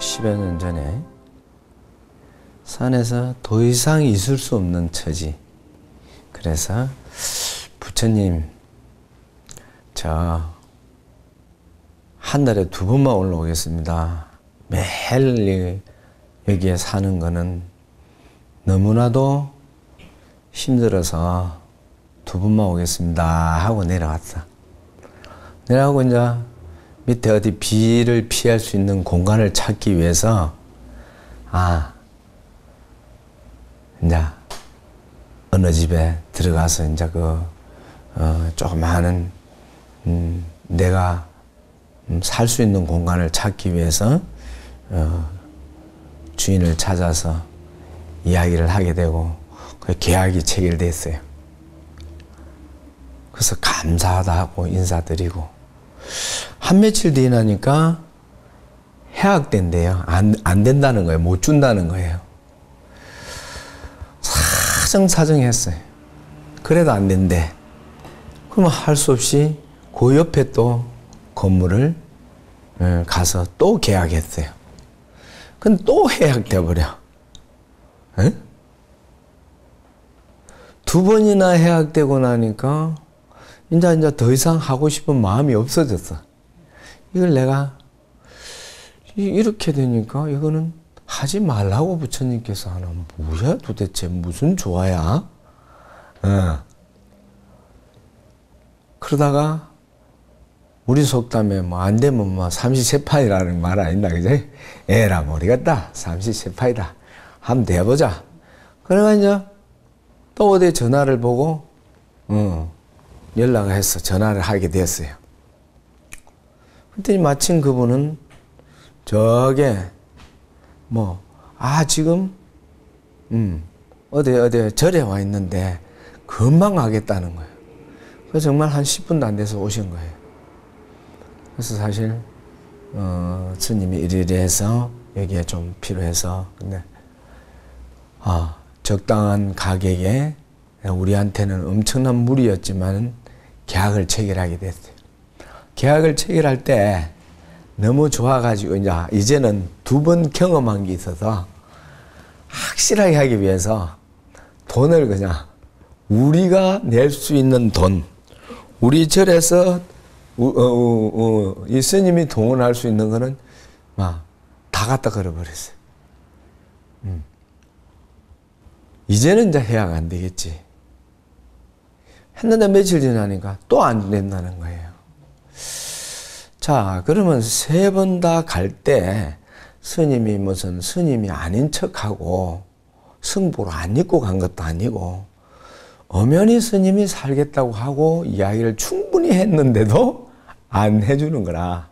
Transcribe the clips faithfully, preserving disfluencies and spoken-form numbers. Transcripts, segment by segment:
십여 년 전에 산에서 더 이상 있을 수 없는 처지. 그래서 부처님, 저 한 달에 두 번만 올라오겠습니다. 매일 여기에 사는 거는 너무나도 힘들어서 두 번만 오겠습니다 하고 내려왔어. 내려가고 이제 밑에 어디 비를 피할 수 있는 공간을 찾기 위해서 아 이제 어느 집에 들어가서 이제 그 어, 조그마한 음, 내가 음, 살 수 있는 공간을 찾기 위해서 어, 주인을 찾아서 이야기를 하게 되고 그 계약이 체결됐어요. 그래서 감사하다 하고 인사드리고 한 며칠 뒤에 나니까 해약된대요. 안, 안 된다는 거예요. 못 준다는 거예요. 사정사정했어요. 그래도 안 된대. 그러면 할 수 없이 그 옆에 또 건물을 가서 또 계약했어요. 근데 또 해약돼 버려. 에? 두 번이나 해약되고 나니까 이제 이제 더 이상 하고 싶은 마음이 없어졌어. 이걸 내가 이렇게 되니까 이거는 하지 말라고 부처님께서 하는 뭐야 도대체 무슨 조화야? 어. 그러다가 우리 속담에 뭐 안 되면 뭐 삼시세파이라는 말 아닌가 그지? 에라 모르겠다. 삼시세파이다. 한번 돼보자. 그래가 이제 또 어디 전화를 보고 어, 연락을 해서 전화를 하게 됐어요. 그랬더니 마침 그분은 저게 뭐 아 지금 음 어디 어디 절에 와 있는데 금방 가겠다는 거예요. 그래서 정말 한 십 분도 안 돼서 오신 거예요. 그래서 사실 어, 스님이 이리이리 해서 여기에 좀 필요해서 근데 아 적당한 가격에 우리한테는 엄청난 무리였지만 계약을 체결하게 됐어요. 계약을 체결할 때 너무 좋아가지고 이제 이제는 두 번 경험한 게 있어서 확실하게 하기 위해서 돈을 그냥 우리가 낼 수 있는 돈, 우리 절에서 어, 어, 어, 이 스님이 동원할 수 있는 거는 막 다 갖다 걸어버렸어요. 음. 이제는 이제 해약 안 되겠지. 했는데 며칠 지나니까 또 안 된다는 거예요. 자, 그러면 세 번 다 갈 때 스님이 무슨 스님이 아닌 척하고 승보를 안 입고 간 것도 아니고 엄연히 스님이 살겠다고 하고 이야기를 충분히 했는데도 안 해주는 거라.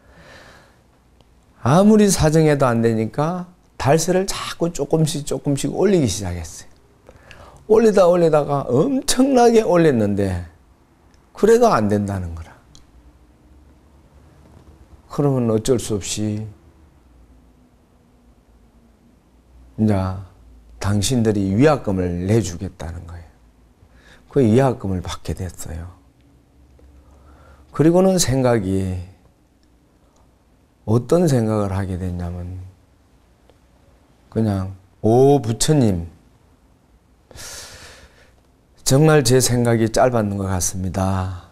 아무리 사정해도 안 되니까 달세를 자꾸 조금씩 조금씩 올리기 시작했어요. 올리다 올리다가 엄청나게 올렸는데 그래도 안 된다는 거라. 그러면 어쩔 수 없이 이제 당신들이 위약금을 내주겠다는 거예요. 그 위약금을 받게 됐어요. 그리고는 생각이 어떤 생각을 하게 됐냐면 그냥 오 부처님 정말 제 생각이 짧았는 것 같습니다.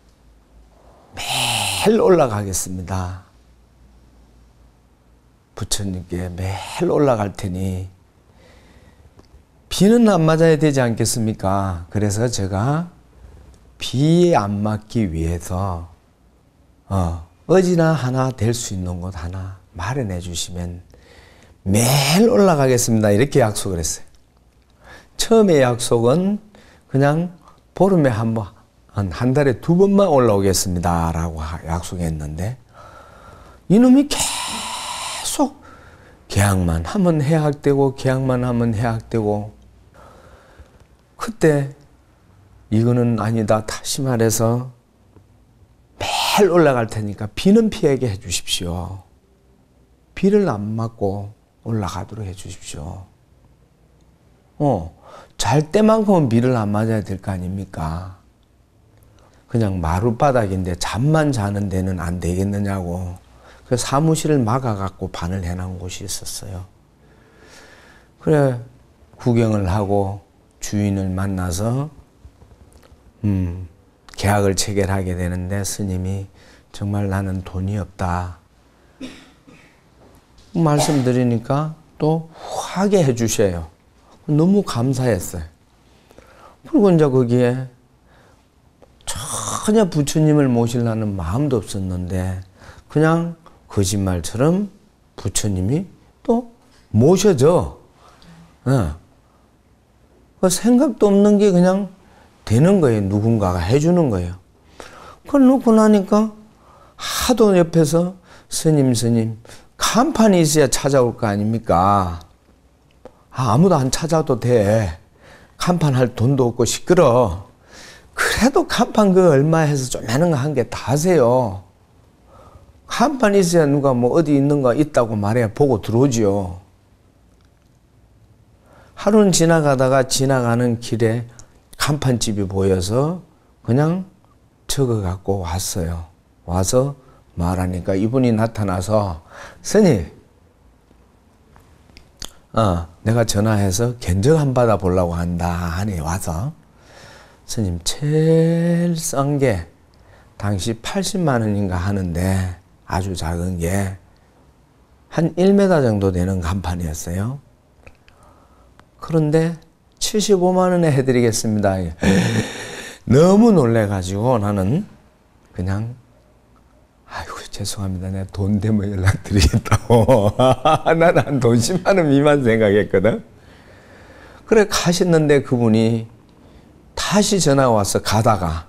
매일 올라가겠습니다. 부처님께 매일 올라갈 테니 비는 안 맞아야 되지 않겠습니까? 그래서 제가 비에 안 맞기 위해서 어, 어디나 하나 될 수 있는 곳 하나 마련해 주시면 매일 올라가겠습니다. 이렇게 약속을 했어요. 처음에 약속은 그냥 보름에 한 번, 한 달에 두 번만 올라오겠습니다. 라고 약속했는데 이놈이 계속 계약만 하면 해약되고 계약만 하면 해약되고 그때 이거는 아니다. 다시 말해서 매일 올라갈 테니까 비는 피하게 해 주십시오. 비를 안 맞고 올라가도록 해 주십시오. 어, 잘 때만큼은 비를 안 맞아야 될 거 아닙니까? 그냥 마룻바닥인데 잠만 자는 데는 안 되겠느냐고 그 사무실을 막아갖고 반을 해놓은 곳이 있었어요. 그래 구경을 하고 주인을 만나서 음, 계약을 체결하게 되는데 스님이 정말 나는 돈이 없다 말씀드리니까 또 후하게 해주셔요. 너무 감사했어요. 그리고 이제 거기에 전혀 부처님을 모시려는 마음도 없었는데 그냥 거짓말처럼 부처님이 또 모셔져. 네. 그 생각도 없는 게 그냥 되는 거예요. 누군가가 해주는 거예요. 그걸 놓고 나니까 하도 옆에서 스님 스님 간판이 있어야 찾아올 거 아닙니까? 아, 아무도 안 찾아도 돼. 간판 할 돈도 없고 시끄러. 그래도 간판 그 얼마 해서 좀 하는 거 한 개 다 하세요. 간판 있어야 누가 뭐 어디 있는 거 있다고 말해야 보고 들어오지요. 하루는 지나가다가 지나가는 길에 간판집이 보여서 그냥 적어 갖고 왔어요. 와서 말하니까 이분이 나타나서 스님, 어, 내가 전화해서 견적 한 받아 보려고 한다 하니 와서 스님 제일 싼 게 당시 팔십만 원인가 하는데 아주 작은 게 한 일 미터 정도 되는 간판이었어요. 그런데 칠십오만 원에 해드리겠습니다. 너무 놀래가지고 나는 그냥 아이고 죄송합니다. 내가 돈 되면 연락드리겠다고. 나는 한 돈 십만 원 미만 생각했거든. 그래 가셨는데 그분이 다시 전화가 와서 가다가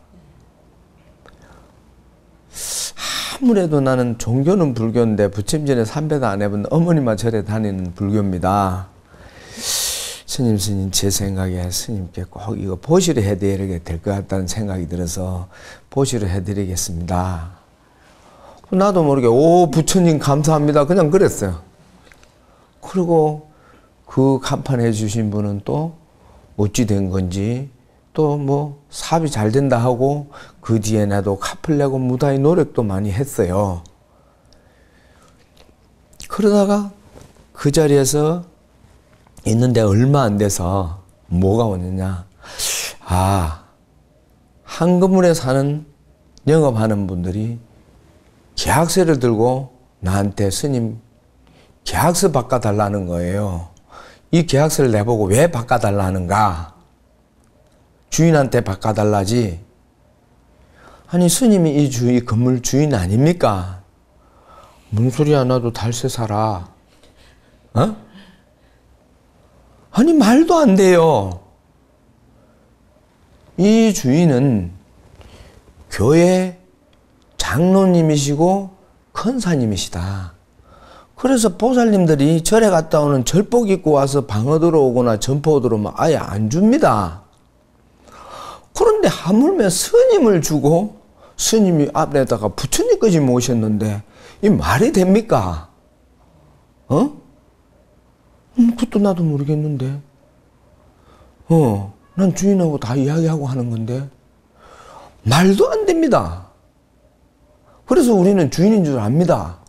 아무래도 나는 종교는 불교인데 부처님전에 삼배도 안 해본 어머니만 절에 다니는 불교입니다. 스님 스님 제 생각에 스님께 꼭 이거 보시를 해드려야 될 것 같다는 생각이 들어서 보시를 해드리겠습니다. 나도 모르게 오 부처님 감사합니다 그냥 그랬어요. 그리고 그 간판 해주신 분은 또 어찌 된 건지 또 뭐 사업이 잘 된다 하고 그 뒤에 나도 갚으려고 무다히 노력도 많이 했어요. 그러다가 그 자리에서 있는데 얼마 안 돼서 뭐가 오느냐. 아, 한 건물에 사는 영업하는 분들이 계약서를 들고 나한테 스님 계약서 바꿔달라는 거예요. 이 계약서를 내보고 왜 바꿔달라는가? 주인한테 바꿔달라지. 아니 스님이 이 주, 이 건물 주인 아닙니까? 뭔 소리야 나도 달세 살아. 어? 아니 말도 안 돼요. 이 주인은 교회 장로님이시고 큰사님이시다. 그래서 보살님들이 절에 갔다 오는 절복 입고 와서 방어 들어오거나 점포 들어오면 아예 안 줍니다. 그런데 하물며 스님을 주고 스님이 앞에다가 부처님까지 모셨는데 이 말이 됩니까? 어? 음, 그것도 나도 모르겠는데. 어, 난 주인하고 다 이야기하고 하는 건데 말도 안 됩니다. 그래서 우리는 주인인 줄 압니다.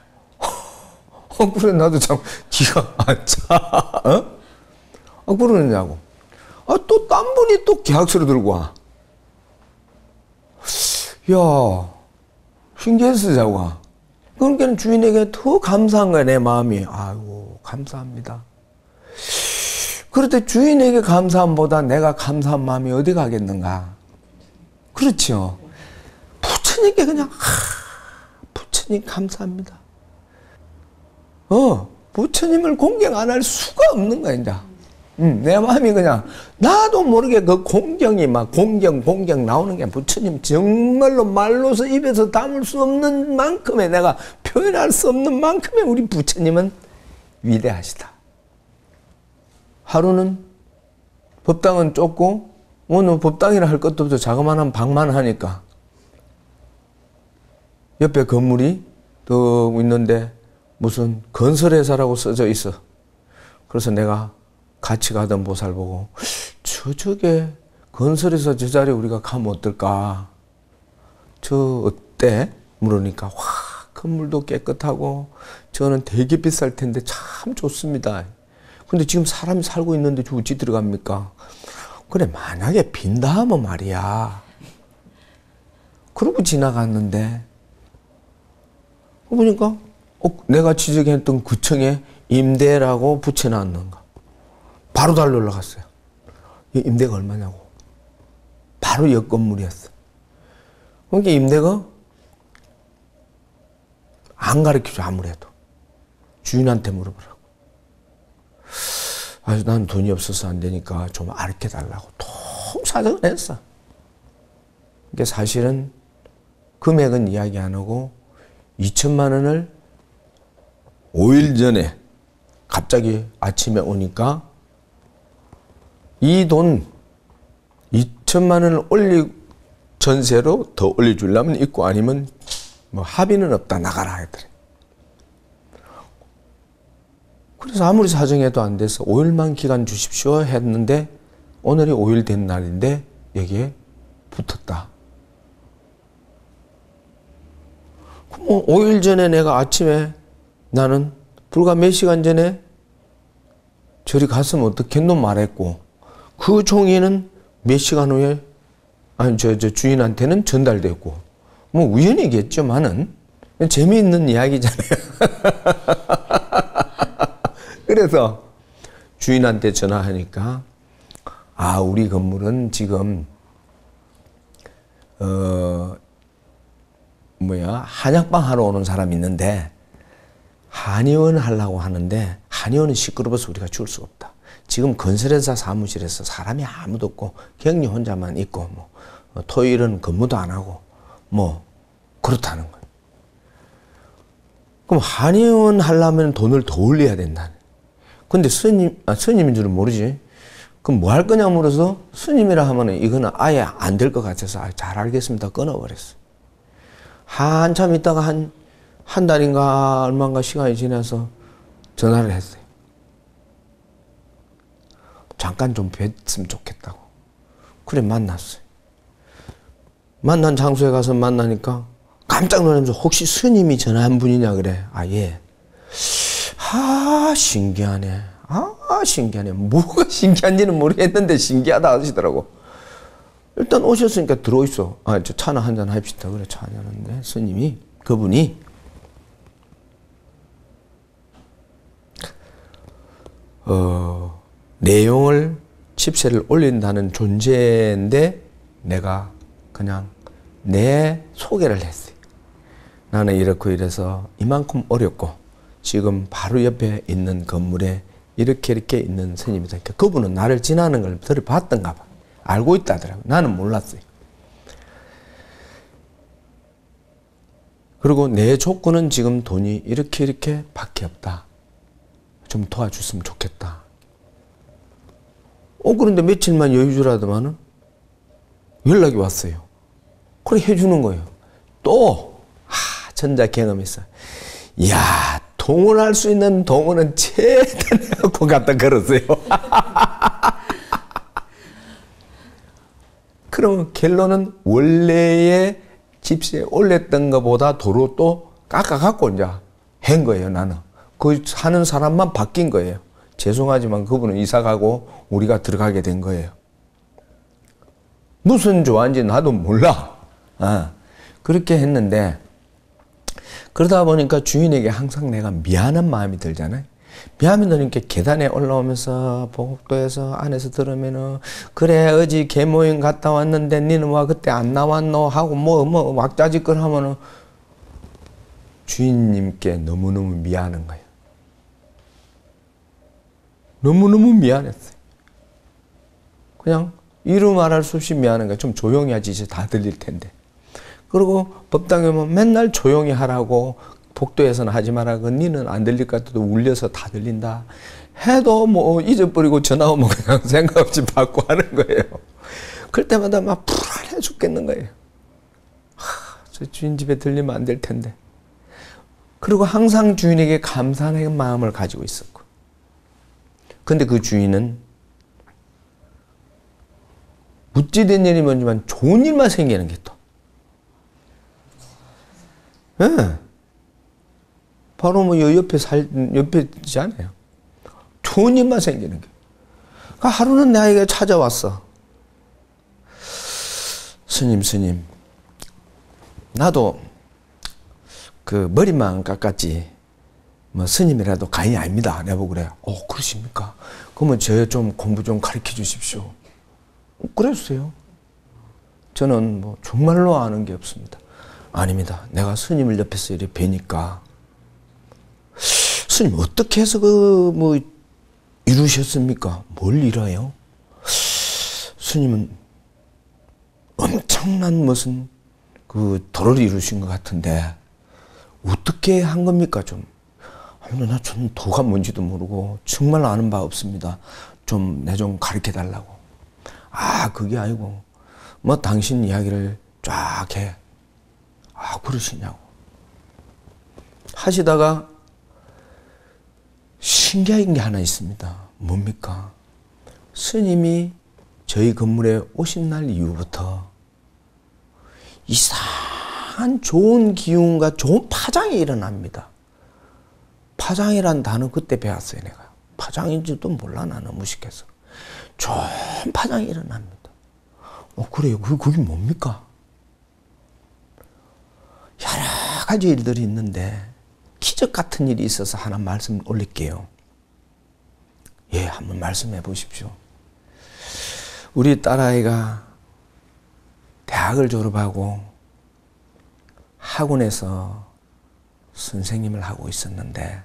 어, 그래, 나도 참 기가 안 차. 어? 아, 그러느냐고. 아, 또 딴 분이 또 계약서를 들고 와. 야, 신기했어, 자고가. 그러니까 주인에게 더 감사한 거야, 내 마음이. 아이고, 감사합니다. 그럴 때 주인에게 감사함보다 내가 감사한 마음이 어디 가겠는가. 그렇죠. 부처님께 그냥, 하, 부처님 감사합니다. 어, 부처님을 공경 안 할 수가 없는 거야, 이제. 음, 내 마음이 그냥, 나도 모르게 그 공경이 막, 공경, 공경 나오는 게 부처님 정말로 말로서 입에서 담을 수 없는 만큼의, 내가 표현할 수 없는 만큼의 우리 부처님은 위대하시다. 하루는 법당은 좁고, 오늘 법당이라 할 것도 없어. 자그마한 방만 하니까. 옆에 건물이 또 있는데, 무슨 건설회사라고 써져 있어. 그래서 내가 같이 가던 보살 보고 저쪽에 건설회사 저 자리에 우리가 가면 어떨까? 저 어때? 물으니까 확 건물도 깨끗하고 저는 되게 비쌀 텐데 참 좋습니다. 근데 지금 사람이 살고 있는데 저 어찌 들어갑니까? 그래, 만약에 빈다 하면 말이야. 그러고 지나갔는데 보니까 어, 내가 지적했던 구청에 임대라고 붙여놨는가. 바로 달려 올라갔어요. 이 임대가 얼마냐고. 바로 옆 건물이었어. 그러니까 임대가 안 가르쳐줘, 아무래도. 주인한테 물어보라고. 아, 난 돈이 없어서 안 되니까 좀 알려달라고 통 사정을 했어. 그게 사실은 금액은 이야기 안 하고 이천만 원을 오 일 전에 갑자기 아침에 오니까 이 돈 이천만 원을 올리 전세로 더 올려주려면 있고 아니면 뭐 합의는 없다, 나가라 하더래. 그래서 아무리 사정해도 안 돼서 오 일만 기간 주십시오 했는데 오늘이 오 일 된 날인데 여기에 붙었다. 뭐 오 일 전에 내가 아침에 나는 불과 몇 시간 전에 저리 갔으면 어떻겠노 말했고 그 종이는 몇 시간 후에 아니 저, 저 주인한테는 전달됐고 뭐 우연이겠지만은 재미있는 이야기잖아요. 그래서 주인한테 전화하니까 아, 우리 건물은 지금 어 뭐야 한약방 하러 오는 사람이 있는데 한의원 하려고 하는데 한의원은 시끄러워서 우리가 줄 수가 없다. 지금 건설회사 사무실에서 사람이 아무도 없고 격리 혼자만 있고 뭐 토요일은 근무도 안 하고 뭐 그렇다는 거예요. 그럼 한의원 하려면 돈을 더 올려야 된다. 근데 스님, 아, 스님인 줄은 모르지. 그럼 뭐 할 거냐 물어서 스님이라 하면은 이거는 아예 안 될 것 같아서 아, 잘 알겠습니다. 끊어버렸어. 한참 있다가 한, 한 달인가 얼마인가 시간이 지나서 전화를 했어요. 잠깐 좀 뵀으면 좋겠다고. 그래, 만났어요. 만난 장소에 가서 만나니까 깜짝 놀라면서 혹시 스님이 전화한 분이냐 그래. 아, 예. 아, 신기하네. 아, 신기하네. 뭐가 신기한지는 모르겠는데 신기하다 하시더라고. 일단 오셨으니까 들어있어. 아, 저 차나 한잔 합시다. 그래, 차 한잔 하는데 스님이, 그분이 어, 내용을 집세를 올린다는 존재인데 내가 그냥 내 소개를 했어요. 나는 이렇고 이래서 이만큼 어렵고 지금 바로 옆에 있는 건물에 이렇게 이렇게 있는 스님이다. 그러니까 그분은 나를 지나는 걸 들어봤던가 봐. 알고 있다더라고. 나는 몰랐어요. 그리고 내 조건은 지금 돈이 이렇게 이렇게 밖에 없다. 좀 도와줬으면 좋겠다. 어, 그런데 며칠만 여유 주라더만은 연락이 왔어요. 그래, 해주는 거예요. 또, 아, 전자 경험했어. 이야, 동원할 수 있는 동원은 최대한 해갖고 갖다 걸었어요. 그러면 결론은 원래의 집세 올렸던 것보다 도로 또 깎아갖고 이제 한 거예요, 나는. 그 사는 사람만 바뀐 거예요. 죄송하지만 그분은 이사 가고 우리가 들어가게 된 거예요. 무슨 조화인지 나도 몰라. 아, 그렇게 했는데 그러다 보니까 주인에게 항상 내가 미안한 마음이 들잖아요. 미안이 드니까 계단에 올라오면서 복도에서 안에서 들으면은 그래 어제 개모임 갔다 왔는데 니는 와 그때 안 나왔노 하고 뭐 뭐 왁자지껄 하면은 주인님께 너무너무 미안한 거예요. 너무너무 미안했어요. 그냥 이루 말할 수 없이 미안한 거예요. 좀 조용히 하지 이제 다 들릴 텐데. 그리고 법당에 오면 맨날 조용히 하라고 복도에서는 하지 말라고 니는 안 들릴 것 같아도 울려서 다 들린다. 해도 뭐 잊어버리고 전화 오면 그냥 생각 없이 받고 하는 거예요. 그럴 때마다 막 불안해 죽겠는 거예요. 하, 저 주인 집에 들리면 안 될 텐데. 그리고 항상 주인에게 감사하는 마음을 가지고 있었고. 근데 그 주인은 무찌된 일이 뭔지만 좋은 일만 생기는 게 또. 예. 바로 뭐 요 옆에 살, 옆에 있잖아요. 좋은 일만 생기는 게. 그러니까 하루는 나에게 찾아왔어. 스님, 스님. 나도 그 머리만 깎았지. 뭐 스님이라도 가인이 아닙니다. 내보고 그래. 어, 그러십니까? 그러면 저 좀 공부 좀 가르쳐 주십시오. 그랬어요. 저는 뭐 정말로 아는 게 없습니다. 아닙니다. 내가 스님을 옆에서 이렇게 뵈니까 스님 어떻게 해서 그 뭐 이루셨습니까? 뭘 이뤄요? 스님은 엄청난 무슨 그 도를 이루신 것 같은데 어떻게 한 겁니까? 좀 나 저는 도가 뭔지도 모르고 정말 아는 바 없습니다. 좀 내 좀 가르쳐 달라고. 아, 그게 아니고 뭐 당신 이야기를 쫙 해. 아, 그러시냐고 하시다가 신기한 게 하나 있습니다. 뭡니까? 스님이 저희 건물에 오신 날 이후부터 이상한 좋은 기운과 좋은 파장이 일어납니다. 파장이란 단어 그때 배웠어요, 내가. 파장인지도 몰라, 나는 무식해서. 좋은 파장이 일어납니다. 어, 그래요? 그, 그게 뭡니까? 여러 가지 일들이 있는데, 기적 같은 일이 있어서 하나 말씀 올릴게요. 예, 한번 말씀해 보십시오. 우리 딸아이가 대학을 졸업하고 학원에서 선생님을 하고 있었는데,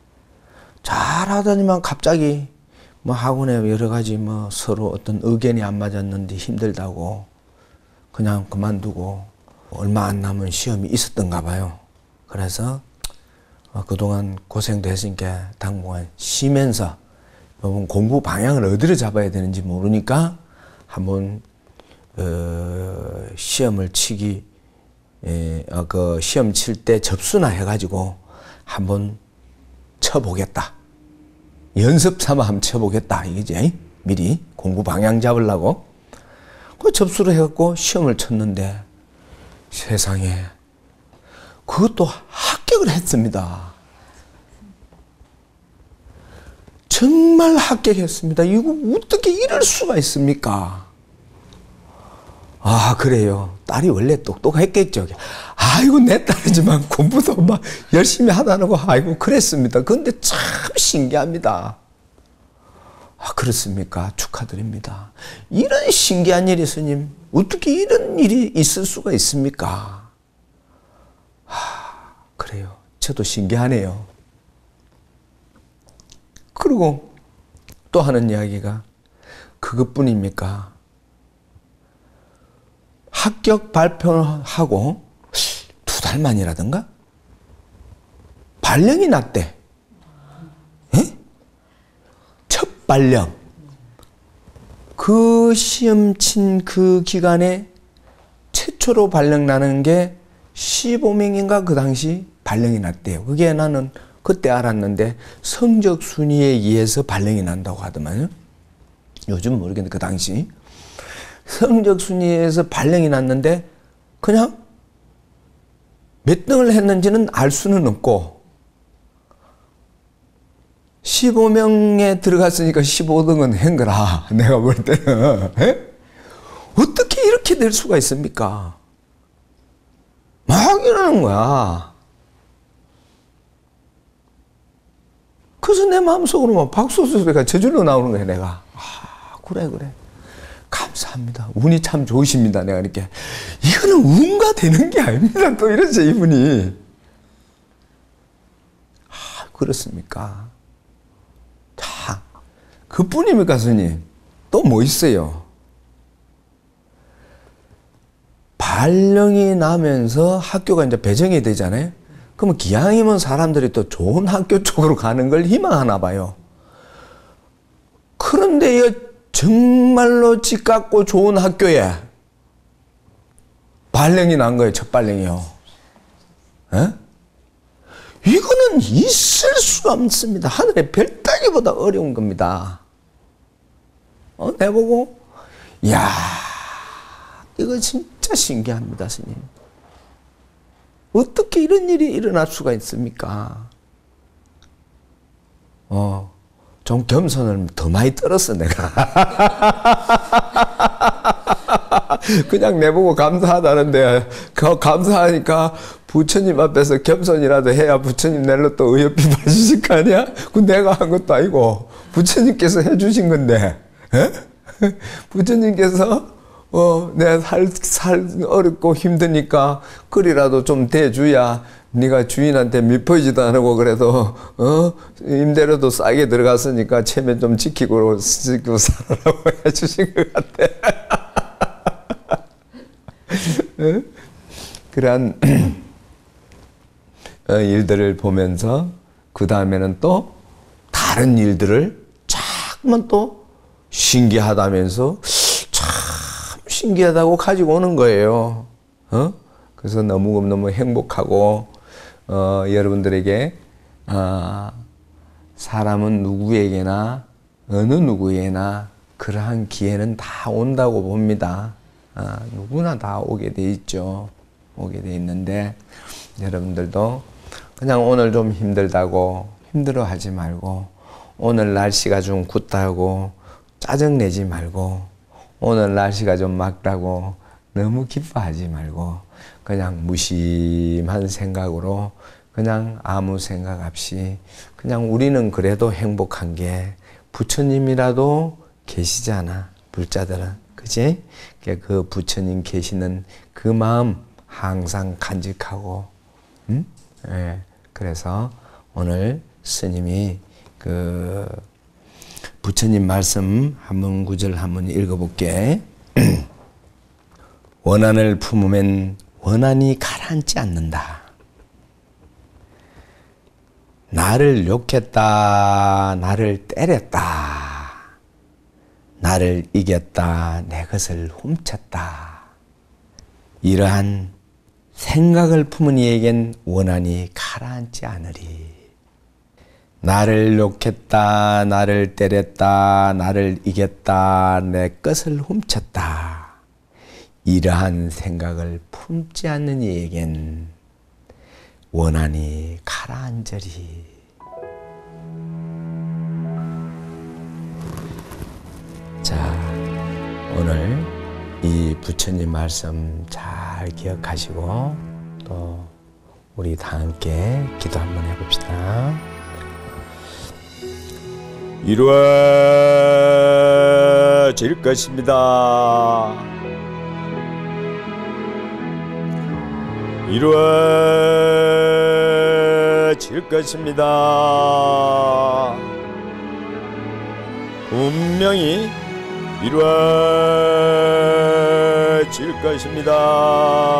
잘하더니만 갑자기 뭐 학원에 여러 가지 뭐 서로 어떤 의견이 안 맞았는데 힘들다고 그냥 그만두고 얼마 안 남은 시험이 있었던가 봐요. 그래서 그동안 고생도 했으니까 당분간 쉬면서 공부 방향을 어디로 잡아야 되는지 모르니까 한번 어, 시험을 치기 에, 어, 그 시험 칠 때 접수나 해가지고 한번 쳐보겠다. 연습 삼아 한번 쳐보겠다. 이거지. 미리 공부 방향 잡으려고. 그 접수를 해갖고 시험을 쳤는데 세상에 그것도 합격을 했습니다. 정말 합격했습니다. 이거 어떻게 이럴 수가 있습니까? 아, 그래요. 딸이 원래 똑똑했겠죠. 아이고, 내 딸이지만 공부도 막 열심히 하다는 거, 아이고, 그랬습니다. 그런데 참 신기합니다. 아, 그렇습니까? 축하드립니다. 이런 신기한 일이, 스님, 어떻게 이런 일이 있을 수가 있습니까? 아, 그래요. 저도 신기하네요. 그리고 또 하는 이야기가 그것뿐입니까? 합격 발표하고 두 달 만이라든가 발령이 났대. 에? 첫 발령. 그 시험 친 그 기간에 최초로 발령 나는 게 십오 명인가 그 당시 발령이 났대요. 그게 나는 그때 알았는데 성적 순위에 의해서 발령이 난다고 하더만요. 요즘 모르겠는데 그 당시 성적 순위에서 발령이 났는데 그냥 몇 등을 했는지는 알 수는 없고 십오 명에 들어갔으니까 십오 등은 한 거라. 내가 볼 때는. 에? 어떻게 이렇게 될 수가 있습니까? 막 이러는 거야. 그래서 내 마음속으로 막 박수 소리가 저절로 나오는 거야, 내가. 아, 그래, 그래. 감사합니다. 운이 참 좋으십니다. 내가 이렇게. 이거는 운과 되는 게 아닙니다. 또 이러죠, 이분이. 아, 그렇습니까? 자, 그뿐입니까, 스님? 또 뭐 있어요? 발령이 나면서 학교가 이제 배정이 되잖아요. 그러면 기왕이면 사람들이 또 좋은 학교 쪽으로 가는 걸 희망하나 봐요. 그런데 정말로 집 같고 좋은 학교에 발령이 난 거예요. 첫 발령이요. 에? 이거는 있을 수가 없습니다. 하늘의 별 따기보다 어려운 겁니다. 어, 내보고 이야, 이거 진짜 신기합니다, 스님. 어떻게 이런 일이 일어날 수가 있습니까? 좀 겸손을 더 많이 떨었어 내가. 그냥 내보고 감사하다는데 그 감사하니까 부처님 앞에서 겸손이라도 해야 부처님 내일로 또 의협비 받으실 거 아니야? 그 내가 한 것도 아니고 부처님께서 해주신 건데, 에? 부처님께서 어, 내가 살, 살 어렵고 힘드니까 그리라도 좀 대주야 네가 주인한테 미포지도 안 하고 그래도 어 임대료도 싸게 들어갔으니까 체면 좀 지키고, 지키고 살아라고 해주신 것 같아. 어? 그러한 어, 일들을 보면서 그 다음에는 또 다른 일들을 자꾸만 또 신기하다면서 참 신기하다고 가지고 오는 거예요. 어? 그래서 너무너무 행복하고 어, 여러분들에게 어, 사람은 누구에게나 어느 누구에게나 그러한 기회는 다 온다고 봅니다. 어, 누구나 다 오게 돼 있죠. 오게 돼 있는데 여러분들도 그냥 오늘 좀 힘들다고 힘들어 하지 말고, 오늘 날씨가 좀 굿다고 짜증내지 말고, 오늘 날씨가 좀 맑다고 너무 기뻐하지 말고 그냥 무심한 생각으로 그냥 아무 생각 없이 그냥 우리는 그래도 행복한 게 부처님이라도 계시잖아. 불자들은. 그지? 그 부처님 계시는 그 마음 항상 간직하고, 음? 예. 그래서 오늘 스님이 그 부처님 말씀 한번 구절 한번 읽어볼게. 원한을 품으면 원한이 가라앉지 않는다. 나를 욕했다, 나를 때렸다, 나를 이겼다, 내 것을 훔쳤다. 이러한 생각을 품은 이에겐 원한이 가라앉지 않으리. 나를 욕했다, 나를 때렸다, 나를 이겼다, 내 것을 훔쳤다. 이러한 생각을 품지 않는 이에겐 원한이 가라앉으리. 자, 오늘 이 부처님 말씀 잘 기억하시고 또 우리 다 함께 기도 한번 해봅시다. 이루어질 것입니다. 이루어질 것입니다. 분명히 이루어질 것입니다.